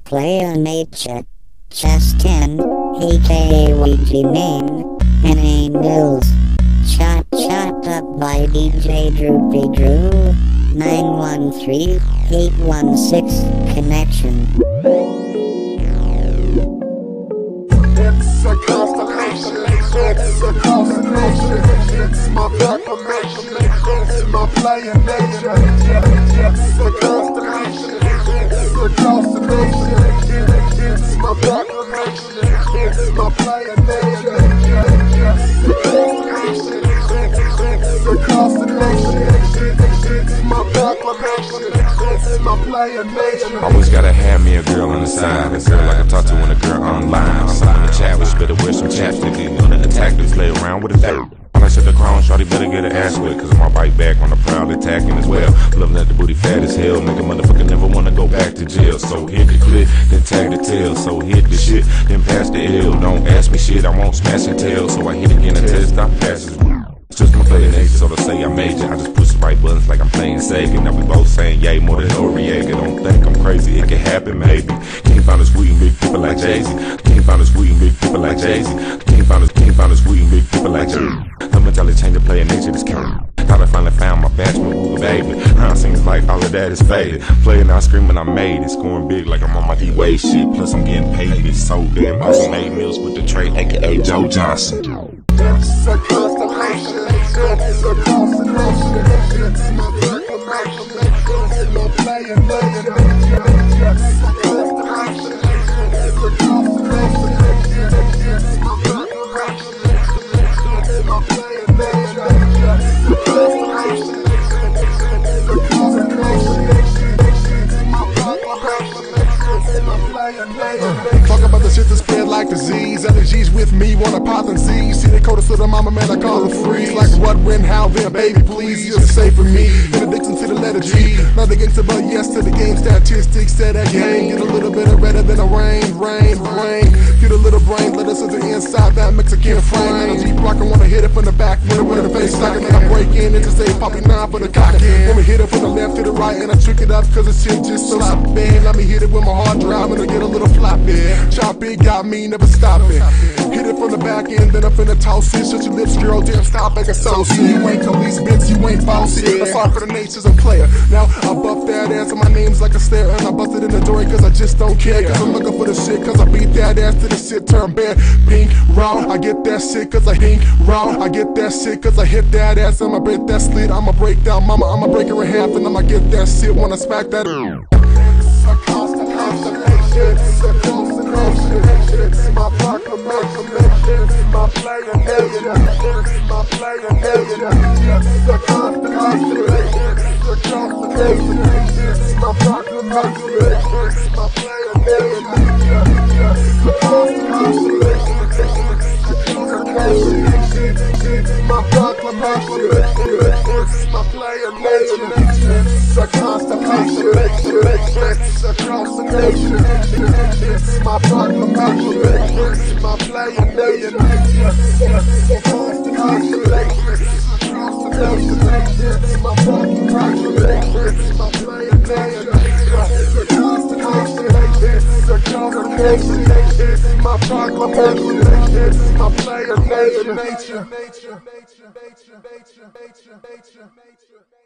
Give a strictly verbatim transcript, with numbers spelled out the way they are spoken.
Player nature, Justin, aka Ouija Main, and Angles. Chop chopped up by D J Droopy Drew, nine one three, eight one six, Connection. It's a constellation, it's a constellation, it's my proclamation, it's my player nature. It's a constellation, it's a constellation, it's my proclamation, it's my player nature. It's a constellation, it's my proclamation, it's my player nature. Always gotta have me a girl on the side, a girl I can talk to and a girl online. Something to chat with, better wear some chapstick. You gonna attack to play around with a third. When I shut the crown, shawty better get her ass wet, cause my bike back on the prowl attacking as well. Loving that the booty fat as hell, make a motherfucker never wanna go back to jail. So hit the clip, then tag the tail. So hit the shit, then pass the L. Don't ask me shit, I won't smash your tail. So I hit again until it stop passes. It's just my player nature, so to say I major. I just push the right buttons like I'm playing Sega. Now we both saying yay more than Noriega. Don't think I'm crazy, it can happen maybe. Can't find a sweet and big people like Jay-Z. Can't find a sweet and big people like Jay-Z. Can't find a, can't find a sweet and big people like Jay-Z. How much I change the player nature, this count. Thought I finally found my batsman, ooh baby. Now it seems like all of that is faded. Playing now screaming I made it. Scoring big like I'm on my D-Wade shit. Plus I'm getting paid, it's so damn awesome. Made meals with the tray, aka Joe Johnson. It's a constellation, it's a constellation, it's my proclamation, it's my player nature. It's a constellation, it's a constellation, it's my proclamation, it's my player nature. It's a constellation, it's a constellation, it's my proclamation, it's my player nature. Talk about the shit that spread like disease. Allergies with me, wanna pop and see. See the code of the mama, man, I call her freeze. Like what, when, how, then, baby, please. You're safe for me. In addiction to the letter G. Not the gangster, but yes to the game. Statistics said that game. Get a little bit of redder than a rain, rain, rain. Get a little brain, let us to the inside, that Mexican frame. And a G block, I wanna hit it from the back, winner with a face like, and then I break in and just say poppy nine for the cock. When we hit it from the left to the right, and I trick it up, cause the shit just so sloppy. Let me hit it with my hard drive, and I get a little floppy. Chop it, got me, never stop it. Hit it from the back end, then I'm finna toss it. Shut your lips, girl, damn, stop acting so shit. You ain't police, bitch, you ain't bossy. I'm sorry for the natures of player. Now, I buff that ass, and my name's like a stare. And I busted in the door, cause I just don't care. Cause I'm looking for the shit, cause I beat that ass till the shit turn bad. Pink, raw, I get that shit, cause I pink, raw. I get that shit, cause I hit that ass. I'ma break that slit, I'ma break down mama, I'ma break her in half, and I'ma get that shit when I smack that. It's a constant constellation, it's a constellation, it's my proclamation, it's my player nature, it's my player nature. It's a constellation, it's a constellation, it's my proclamation, it's my player nature. It's a constellation, it's a constellation, it's my proclamation, it's my player nature. It's a constellation, it's a constellation, it's my proclamation, it's my player nature. It's a constellation, it's a constellation, it's my proclamation, it's my player nature. It's a constellation, it's a constellation, it's my proclamation, it's my player nature.